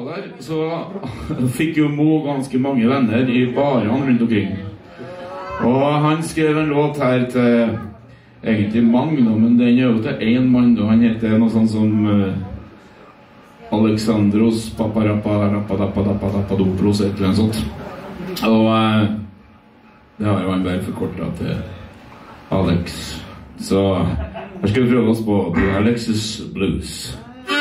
der, så fikk jo Mo ganske mange venner i barene rundt omkring. Og han skrev en låt her til egentlig mange, men den er jo til en mann, og han heter noe sånt som Alexandros Paparappadappadappadappadopoulos, et eller annet sånt. Og det har jo han bare forkortet til Alex. Så her skal vi prøve oss på Alexis Blues.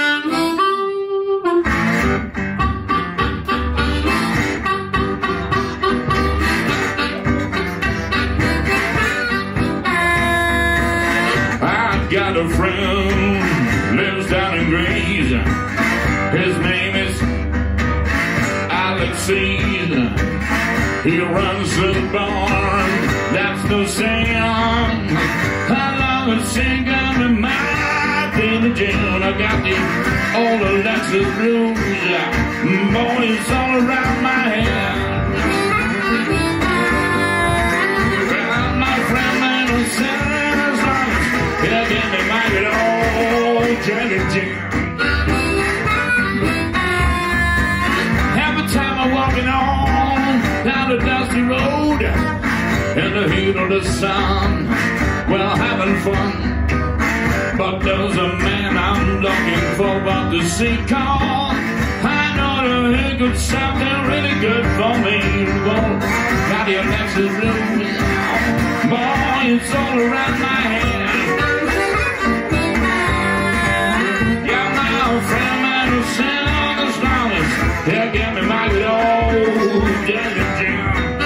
Got a friend, lives down in Greece. His name is Alexis. He runs the barn, that's the sound. How long as singing with my baby June. I got the old Alexis blues, boy, it's all around my head. Well, my friend, man, was saying, yeah, give me my good old jelly jam. Every time I'm walking on down the dusty road in the heat of the sun, well, having fun. But there's a man I'm looking for, but to see call. I know that he could something really good for me. Well, got the Alexis blues, boy, it's all around my head. Yeah, give me my good old jelly jam.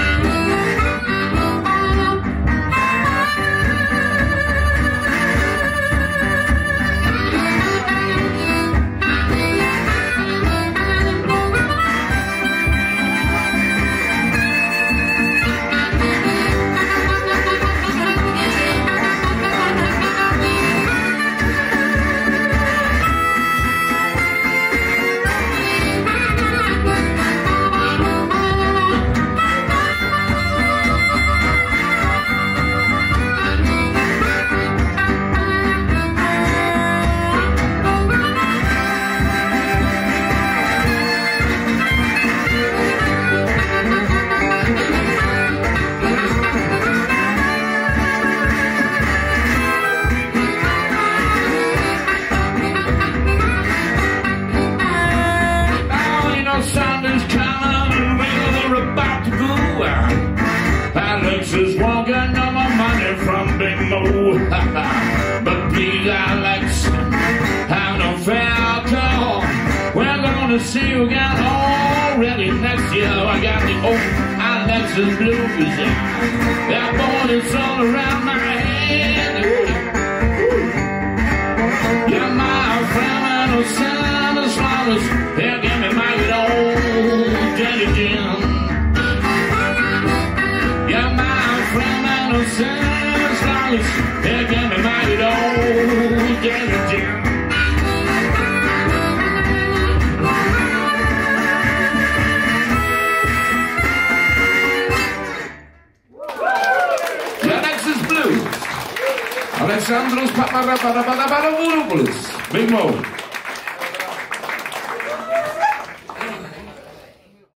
Alexis walking on my money from Big Mo. But please, Alex, have no fair call. We're gonna see you again already next year. I got the old Alexis blues. That boy is all around my head. Yeah, my friend, I don't send the flowers. They'll give me my good old jelly jam. As long as they give me my good old jelly jam. The Alexis Blues. Alexandros Paparappadappadappadopoulos. Big Mo.